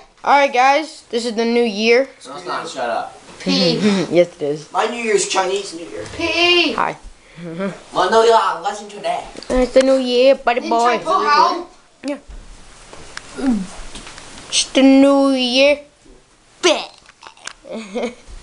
Alright guys, this is the new year. No, it's not. Shut up. P. Yes it is. My New Year's Chinese New Year. P. Hi. Listen to that. It's the new year, buddy boy. Yeah. It's the new year.